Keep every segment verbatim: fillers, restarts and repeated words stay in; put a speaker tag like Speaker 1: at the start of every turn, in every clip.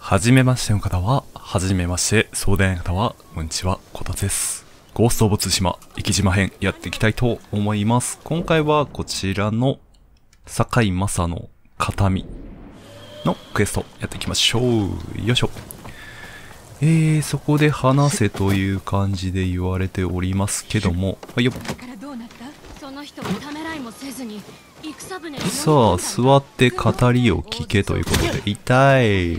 Speaker 1: はじめましての方は、はじめまして、そうでない方は、こんにちは、こたつです。ゴースト・オブ・ツシマ、生島編やっていきたいと思います。今回はこちらの、堺雅の形見のクエストやっていきましょう。よいしょ。えー、そこで話せという感じで言われておりますけども、はいよっ。さあ、座って語りを聞けということで、痛い。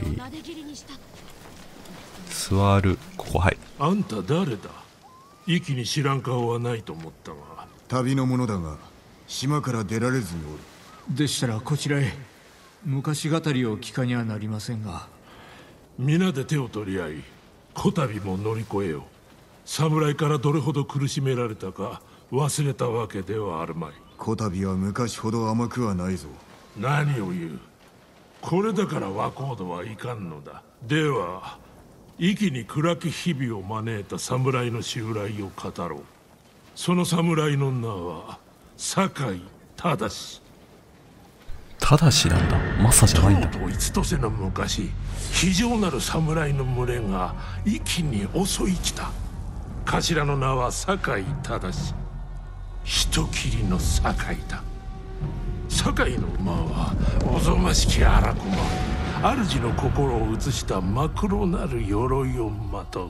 Speaker 1: 座る、ここ、はい。
Speaker 2: あんた誰だ？一気に知らん顔はないと思ったが。
Speaker 3: 旅の者だが、島から出られずにおる。
Speaker 4: でしたらこちらへ。昔語りを聞かにはなりませんが。
Speaker 2: 皆で手を取り合い、こたびも乗り越えよう。侍からどれほど苦しめられたか忘れたわけではあるまい。
Speaker 3: こたびは昔ほど甘くはないぞ。
Speaker 2: 何を言う。これだから若人はいかんのだ。では一気に暗き日々を招いた侍の襲来を語ろう。その侍の名は堺忠。
Speaker 1: 忠なんだ。マサじゃないんだ。
Speaker 2: とうとういつとせの昔、非常なる侍の群れが一気に襲い来た。頭の名は堺忠。人斬りの堺だ。堺の馬はおぞましき荒駒。主の心を映した真黒なる鎧をまとう。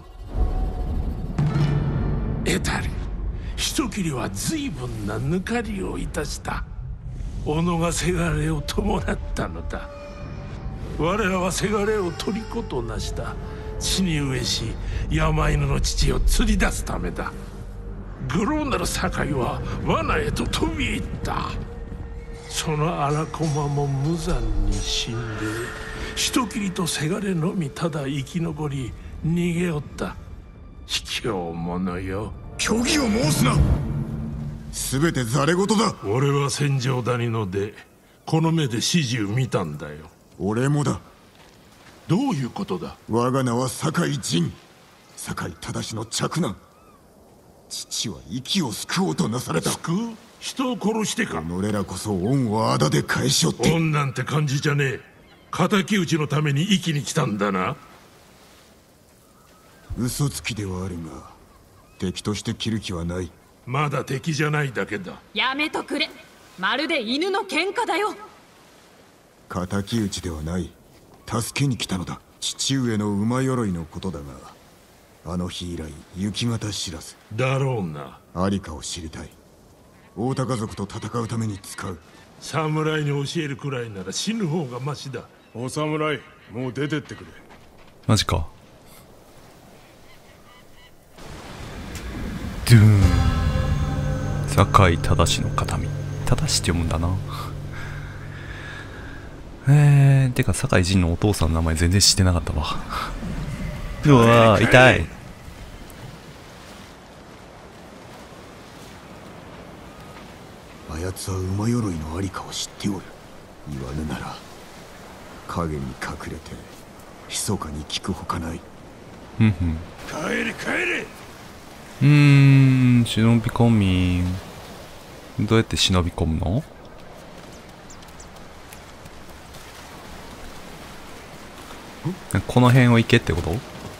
Speaker 2: 得たり人斬りは随分な抜かりをいたした。己がせがれを伴ったのだ。我らはせがれを虜となした地に飢えし山犬の父を釣り出すためだ。愚弄なる堺は罠へと飛び入った。その荒駒も無残に死んで人斬りとせがれのみただ生き残り逃げおった。卑怯者よ。
Speaker 3: 虚偽を申すな。全てざれ言だ。
Speaker 2: 俺は戦場谷の出、この目で始終見たんだよ。
Speaker 3: 俺もだ。
Speaker 2: どういうことだ。
Speaker 3: 我が名は堺仁、堺忠の嫡男。父は息を救おうとなされた。
Speaker 2: 救う？人を殺してか。
Speaker 3: 己らこそ恩をあだで返しおって。
Speaker 2: 恩なんて感じじゃねえ。敵討ちのために生きに来たんだな。
Speaker 3: 嘘つきではあるが敵として切る気はない。
Speaker 2: まだ敵じゃないだけだ。
Speaker 5: やめとくれ。まるで犬の喧嘩だよ。
Speaker 3: 敵討ちではない。助けに来たのだ。父上の馬鎧のことだが、あの日以来行方知らず。
Speaker 2: だろうな。
Speaker 3: ありかを知りたい。大高族と戦うために使う。
Speaker 2: 侍に教えるくらいなら死ぬ方がマシだ。
Speaker 6: お侍、もう出てってくれ。
Speaker 1: マジか。ドゥーン。堺忠の形見。忠って読むんだな。えー、てか堺仁のお父さんの名前全然知ってなかったわ。うわー、痛い。
Speaker 3: あやつは馬鎧のありかを知っておる。言わぬなら影に隠れて密かに聞くほかない。
Speaker 1: ふんふん。
Speaker 2: 帰れ帰れ。
Speaker 1: うーん、忍び込み。どうやって忍び込むの？この辺を行けってこと？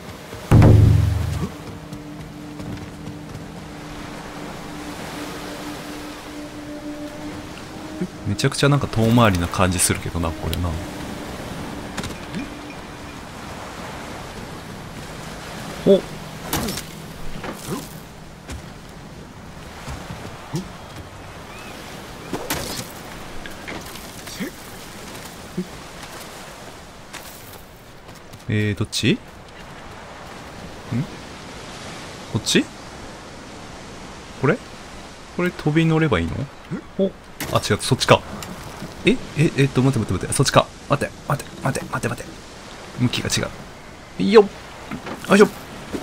Speaker 1: めちゃくちゃなんか遠回りな感じするけどな、これな。おっ、えー、どっち？ん？こっち？これ？これ飛び乗ればいいの？お、あ、違う、そっちか。ええ、えっと、待って待って待って、そっちか。待って、待って、待って、待って、待って。向きが違う。よっ！よいしょ！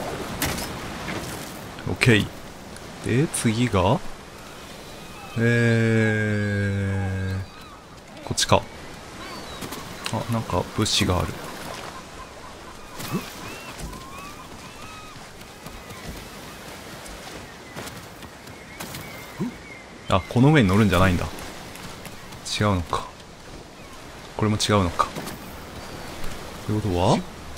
Speaker 1: オッケー。で、次がえー、こっちか。あ、なんか物資がある。あ、この上に乗るんじゃないんだ。違うのか。これも違うのか。ということは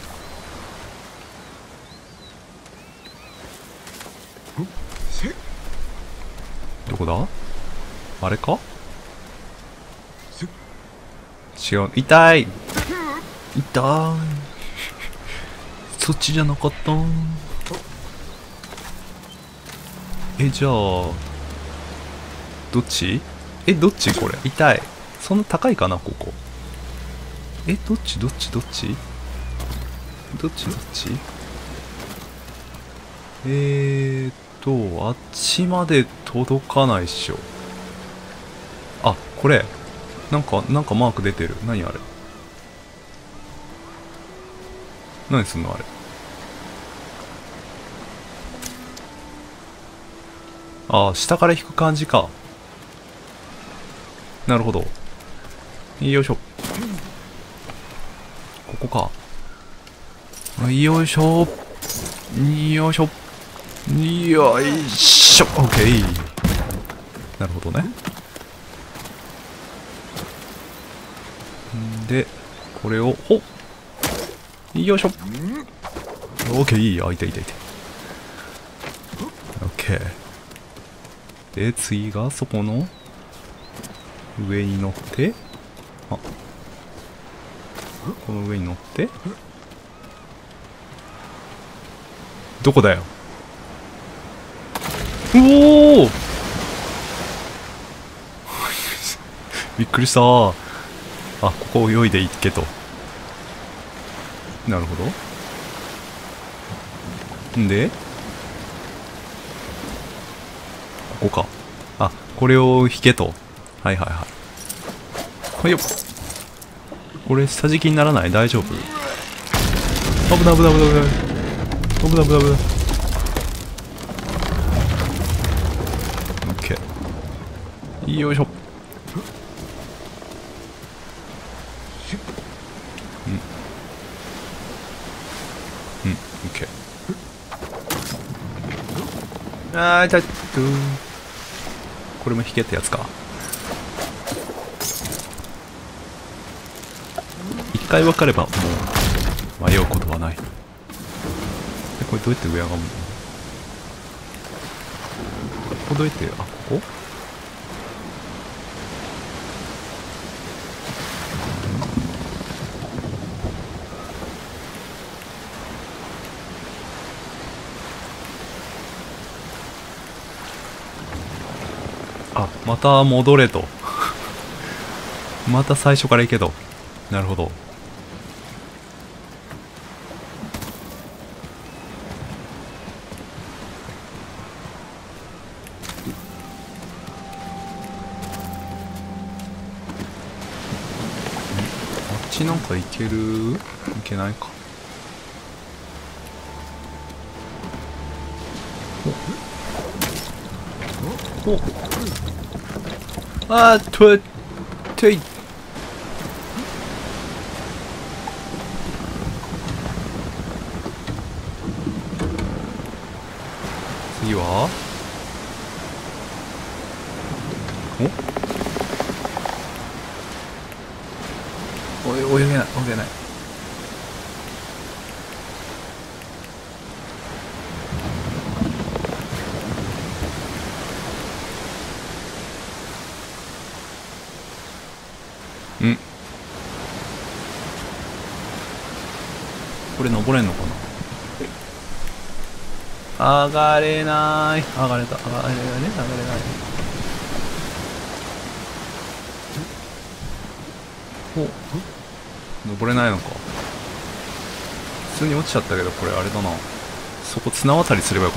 Speaker 1: どこだ？あれか？違う。痛い痛いそっちじゃなかったん。え、じゃあどっち？え、どっちこれ？痛い。そんな高いかなここ。え、どっちどっちどっちどっちどっちえーっと、あっちまで届かないっしょ。あ、これ。なんか、なんかマーク出てる。何あれ？何すんのあれ？ああ、下から引く感じか。なるほど。よいしょ。ここか。よいしょ。よいしょ。よいしょ。オッケー。なるほどね。んで、これを、ほっ。よいしょ。オッケー。あ、いたいたいた。オッケー。で、次がそこの上に乗って、あ、この上に乗って、どこだよ。おおびっくりした。あ、ここ泳いでいっけと。なるほど。んでここか。あ、これを引けと。はいはいはい。はいよ。これ下敷きにならない？大丈夫？危ない危ない危ない危ない危ない危ない危ない。オッケー。よいしょ。うんうんオッケー。あー痛い。これも引けってやつか。一回分かればもう迷うことはない。でこれどうやって上上がるの？ここどうやって、あ、ここ？あ、また戻れと。また最初から行けと。なるほど。あっちなんか行ける？行けないか。おおあーととい次はおお泳げない泳げない。んこれ登れんのかな。上がれない。上がれた。上がれないね。上がれない。お登れないのか。普通に落ちちゃったけど、これあれだな。そこ綱渡りすればよかった。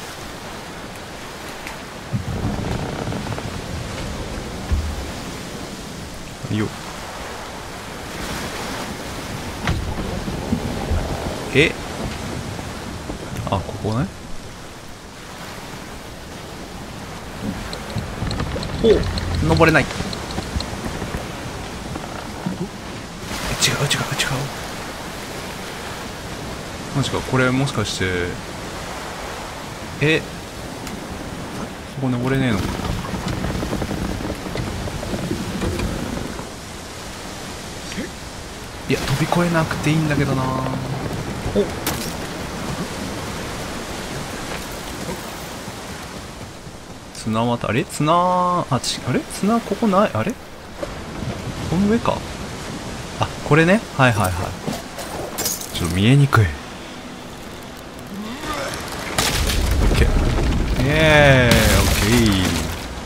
Speaker 1: いいよ。えあ、ここね。お登れない。違う違う違う。マジか、これもしかしてえそこ登れねえのか。いや飛び越えなくていいんだけどな。お綱渡あれ綱、あ、ち、あれ綱ここない、あれこの上か。あ、これね。はいはいはい。ちょっと見えにくい。オッケー。イエーイ、オッケー。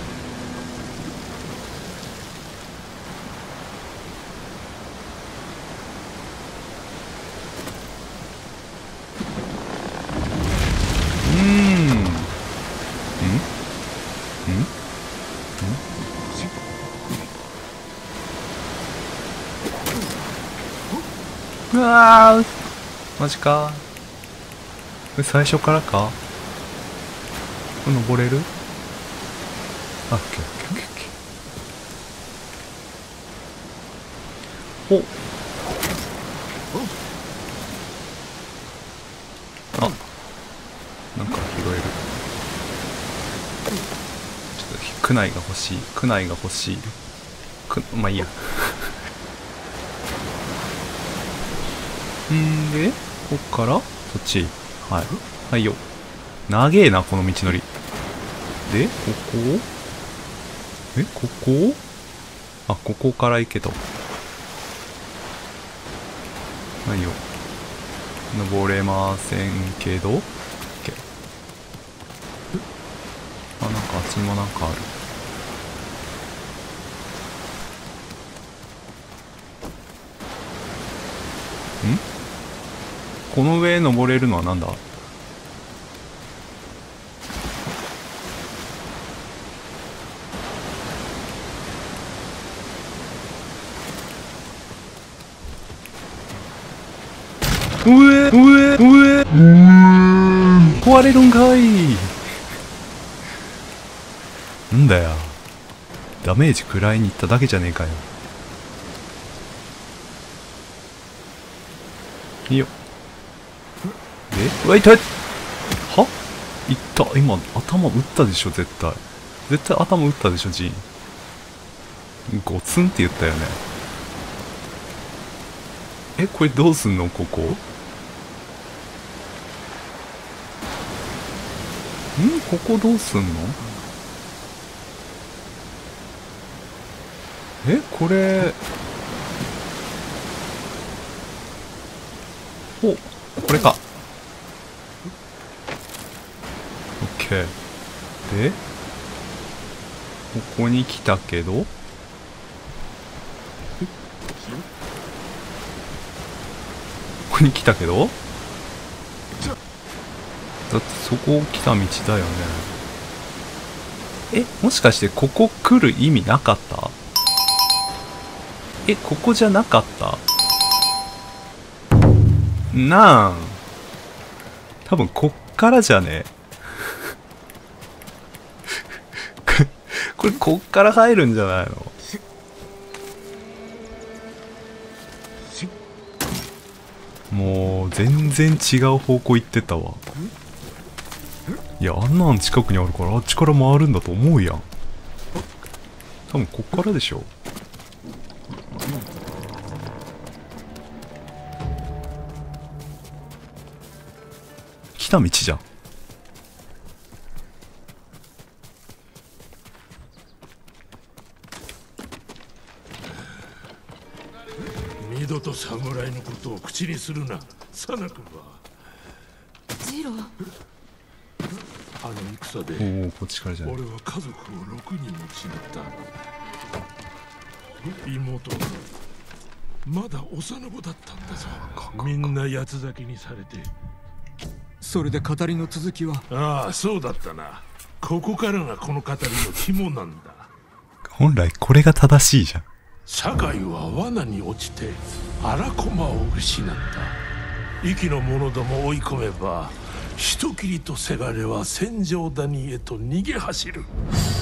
Speaker 1: うわー、マジか。これ最初からか。これ登れる？あ、オッケーオッケーオッケーオッケー。お、あ、なんか拾える。ちょっと区内が欲しい。区内が欲しい。く、まあいいや。んで、こっからそっち。はい。はいよ。長えな、この道のり。で、ここえ、ここあ、ここから行けと。はいよ。登れませんけど。オッケー。あ、なんかあっちにもなんかある。ん？この上登れるのはなんだ？うえうえうえ壊れるんかい。んだよ、ダメージ食らいに行っただけじゃねえかよ。いいよ。で、うわ、痛い。はいった。今頭打ったでしょ。絶対絶対頭打ったでしょ。ジンゴツンって言ったよね。え、これどうすんの？ここん、ここどうすんの？え、これお、これか。オッケー。で、ここに来たけど、ここに来たけど、だってそこ来た道だよね。え、もしかしてここ来る意味なかった？え、ここじゃなかった？なん多分こっからじゃねこれこっから入るんじゃないの？もう全然違う方向行ってたわ。いや、あんなん近くにあるからあっちから回るんだと思うやん。多分こっからでしょ。来た道じゃん。
Speaker 2: 二度と侍のことを口にするな、サナ君は。
Speaker 5: ジロー、
Speaker 2: あの戦で
Speaker 1: おお、こっちからじゃない。
Speaker 2: 俺は家族をろくにんも失った。妹はまだ幼子だったんだぞ。みんな八つ咲きにされて。
Speaker 4: それで語りの続きは？
Speaker 2: ああ、そうだったな。ここからがこの語りの肝なんだ。
Speaker 1: 本来これが正しいじゃん。
Speaker 2: 堺は罠に落ちて荒駒を失った。息の者ども追い込めば人斬りとせがれは戦場谷へと逃げ走る。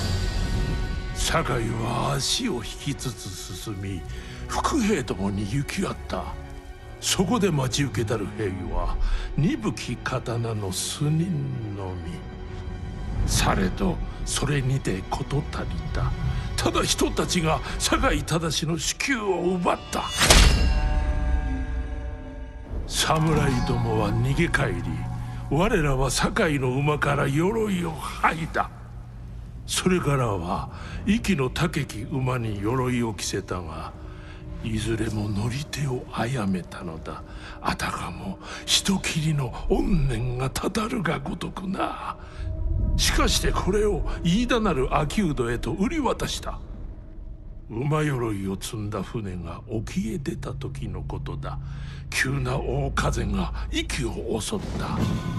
Speaker 2: 堺は足を引きつつ進み、伏兵どもに行き合った。そこで待ち受けたる兵は鈍き刀の数人のみ。されどそれにて事足りた。ただ人たちが堺正の子宮を奪った。侍どもは逃げ帰り、我らは堺の馬から鎧を剥いだ。 それからは息の高き馬に鎧を着せたが、いずれも乗り手を殺めたのだ。あたかも人斬りの怨念がたたるがごとくな。しかしてこれを飯田なる秋人へと売り渡した。馬鎧を積んだ船が沖へ出た時のことだ。急な大風が息を襲った。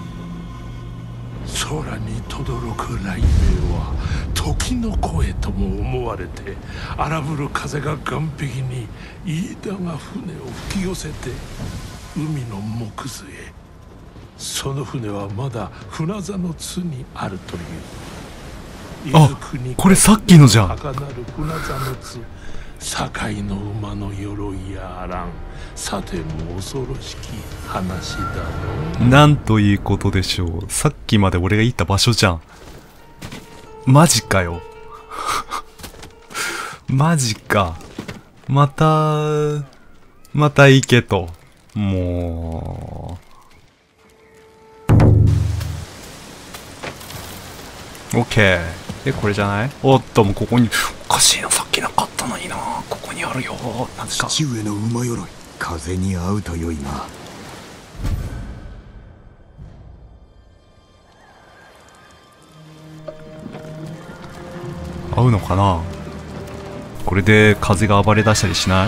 Speaker 2: 空に轟く雷鳴は時の声とも思われて、荒ぶる風が岸壁に飯田が船を吹き寄せて海の木図へ。その船はまだ船座の津にあるという。
Speaker 1: あ、これさっきのじゃん。
Speaker 2: 儚る船座の津、堺の馬の鎧やあらん。さても恐ろしき話だの。
Speaker 1: なんということでしょう。さっきまで俺が行った場所じゃん。マジかよ。マジか。また、また行けと。もう。オッケー。で、これじゃない？おっと、もうここに、おかしいな、さっきなかったのにな。ここにあるよ。なんか。
Speaker 3: 父上の馬鎧、風に合うとよいが。
Speaker 1: 合うのかな？これで風が暴れ出したりしない？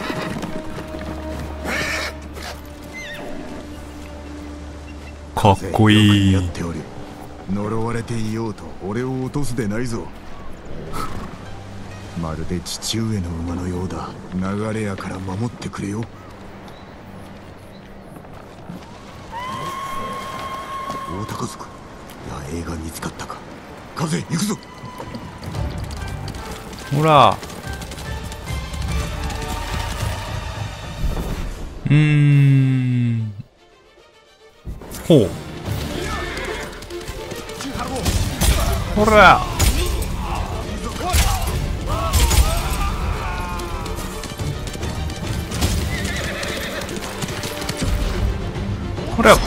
Speaker 1: かっこいい。
Speaker 3: 呪われていようと俺を落とすでないぞ。まるで父上の馬のようだ。流れやから守ってくれよ。大高族、野営が見つかったか。風、行くぞ。
Speaker 1: ほら。うーん。ほう。ほら。ほら。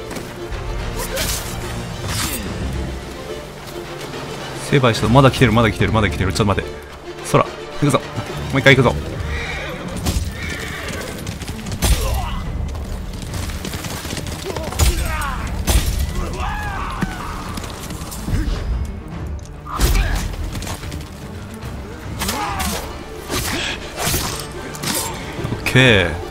Speaker 1: 成敗した。まだ来てる、まだ来てる、まだ来てる。ちょっと待って。空、行くぞ。もう一回行くぞ。オッケー。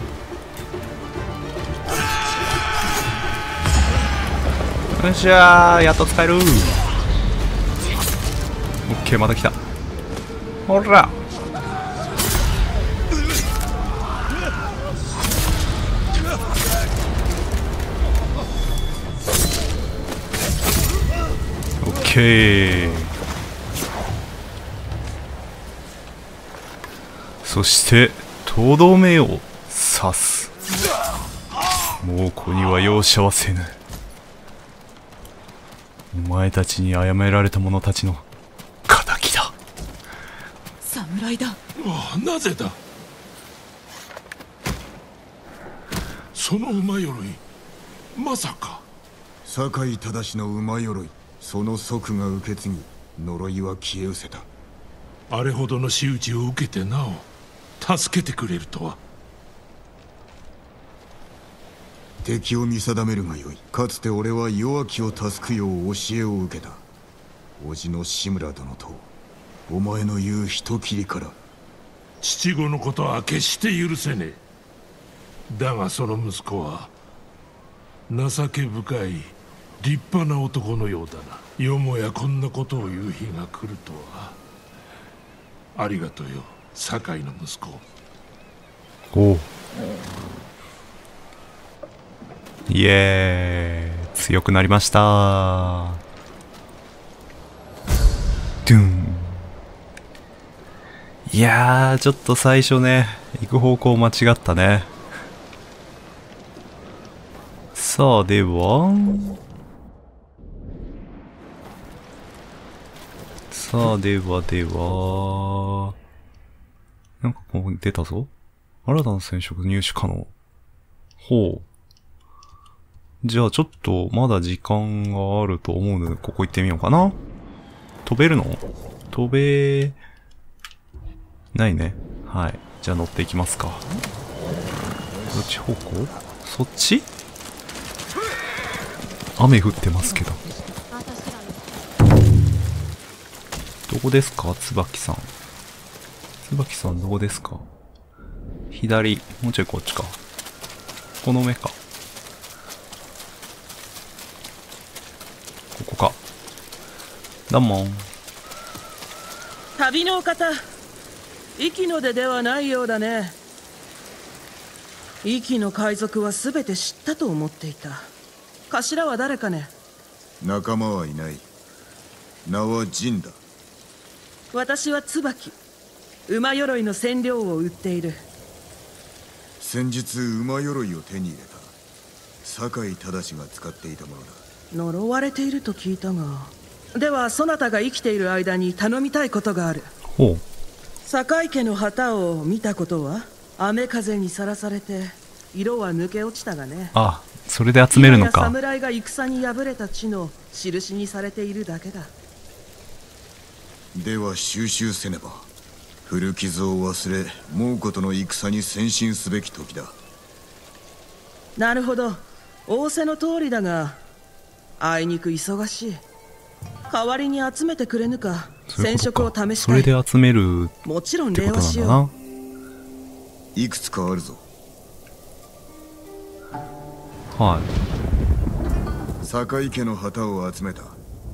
Speaker 1: よっしゃー、やっと使える。オッケー、また来た。ほら。オッケー。そしてとどめを刺す。もうここには容赦はせぬ。お前たちに殺められた者たちの敵だ。
Speaker 5: 侍だ。
Speaker 2: ああ、なぜだ。その馬鎧、まさか。
Speaker 3: 酒井忠の馬鎧、その祖父が受け継ぎ、呪いは消え失せた。
Speaker 2: あれほどの仕打ちを受けてなお助けてくれるとは。
Speaker 3: 敵を見定めるがよい。かつて俺は弱きを助くよう教えを受けた。叔父の志村殿とお前の言う人斬りから。
Speaker 2: 父子のことは決して許せねえ。だがその息子は情け深い立派な男のようだな。よもやこんなことを言う日が来るとは。ありがとうよ、堺の息子。
Speaker 1: おう。イエーイ、強くなりましたー。ドゥン。いやー、ちょっと最初ね、行く方向間違ったね。さあ、ではさあ、ではではなんかここに出たぞ。新たな染色入手可能。ほう。じゃあちょっとまだ時間があると思うので、ここ行ってみようかな。 飛べるの？飛べ、ないね。はい。じゃあ乗っていきますか。どっち方向？そっち？雨降ってますけど。どこですか？椿さん。椿さんどこですか？左。もうちょいこっちか。この目か。ここか。どうも。
Speaker 7: 旅のお方、息の出ではないようだね。息の海賊は全て知ったと思っていた。頭は誰かね？
Speaker 3: 仲間はいない。名はジンだ。
Speaker 7: 私は椿。馬鎧の染料を売っている。
Speaker 3: 先日馬鎧を手に入れた酒井忠が使っていたものだ。
Speaker 7: 呪われていると聞いたが。ではそなたが生きている間に頼みたいことがある。
Speaker 1: ほう。
Speaker 7: 堺家の旗を見たことは？雨風にさらされて色は抜け落ちたがね。
Speaker 1: あ、それで集めるのか。
Speaker 7: 侍が戦に敗れた地の印にされているだけだ。
Speaker 3: では収集せねば。古傷を忘れ猛虎との戦に先進すべき時だ。
Speaker 7: なるほど、仰せの通りだがあいにく忙しい。代わりに集めてくれぬか。染色を試したい。
Speaker 1: それで集める
Speaker 7: もちろん
Speaker 1: ってことなんだな。
Speaker 3: いくつかあるぞ。
Speaker 1: はい。
Speaker 3: 堺家の旗を集めた。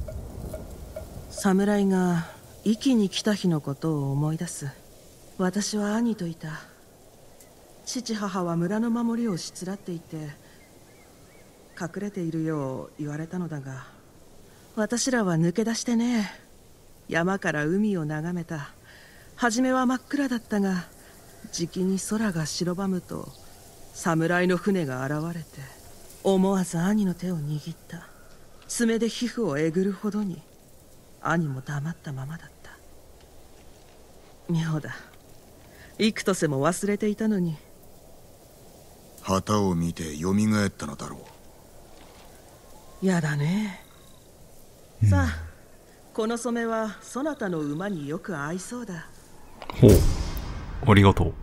Speaker 7: 侍が壱岐に来た日のことを思い出す。私は兄といた。父母は村の守りをしつらっていて隠れているよう言われたのだが、私らは抜け出してね、山から海を眺めた。初めは真っ暗だったが、じきに空が白ばむと侍の船が現れて、思わず兄の手を握った。爪で皮膚をえぐるほどに。兄も黙ったままだった。妙だ、幾年も忘れていたのに。
Speaker 3: 旗を見てよみがえったのだろ
Speaker 7: う。やだね。さあ、この染めはそなたの馬によく合いそうだ。
Speaker 1: ほう、ありがと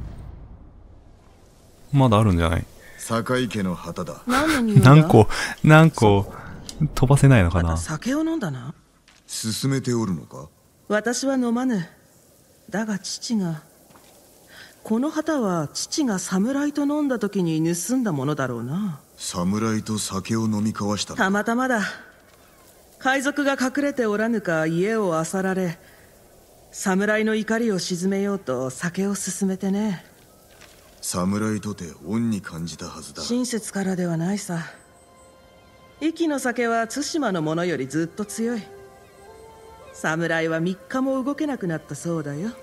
Speaker 1: う。まだあるんじゃない？
Speaker 3: 堺家の旗だ。
Speaker 1: 何個何個飛ばせないのかな。
Speaker 7: また酒を飲んだな。
Speaker 3: 進めておるのか？
Speaker 7: 私は飲まぬ。だが父が、この旗は父が侍と飲んだ時に盗んだものだろうな。
Speaker 3: 侍と酒を飲み交わしたの？
Speaker 7: たまたまだ。海賊が隠れておらぬか家を漁られ、侍の怒りを鎮めようと酒を勧めてね。
Speaker 3: 侍とて恩に感じたはずだ。
Speaker 7: 親切からではないさ。壱岐の酒は対馬のものよりずっと強い。侍は三日も動けなくなったそうだよ。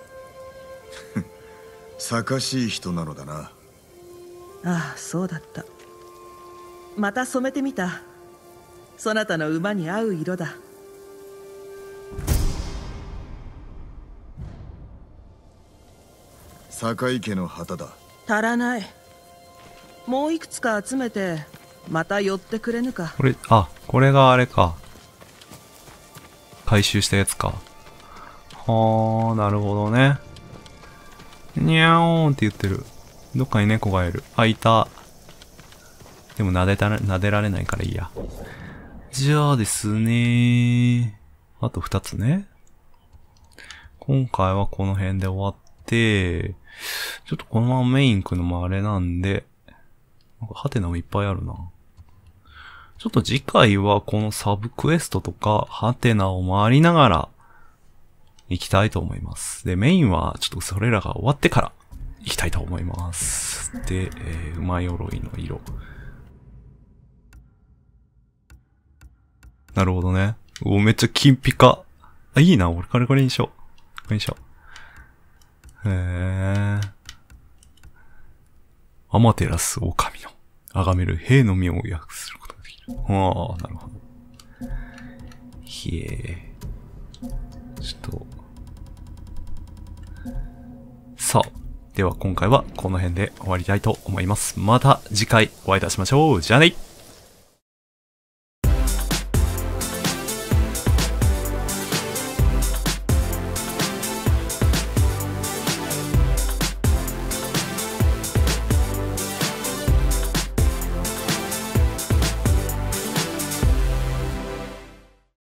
Speaker 3: 賢しい人なのだな。
Speaker 7: ああ、そうだった。また染めてみた。そなたの馬に合う色だ。
Speaker 3: 堺家の旗だ。
Speaker 7: 足らない。もういくつか集めてまた寄ってくれぬか。
Speaker 1: これ、あ、これがあれか。回収したやつか。はあ、なるほどね。にゃーんって言ってる。どっかに猫がいる。あ、いた。でも撫でたら、撫でられないからいいや。じゃあですね。あと二つね。今回はこの辺で終わって、ちょっとこのままメイン行くのもあれなんで、なんかハテナもいっぱいあるな。ちょっと次回はこのサブクエストとかハテナを回りながら行きたいと思います。で、メインはちょっとそれらが終わってから行きたいと思います。で、えー、馬鎧の色。なるほどね。お、めっちゃ金ピカ。あ、いいな。俺、これこれにしよう。これにしよう。へー。アマテラス狼の、崇める兵の身を訳することができる。ああ、なるほど。ひえー。ちょっと。さあ。では今回はこの辺で終わりたいと思います。また次回お会いいたしましょう。じゃあね。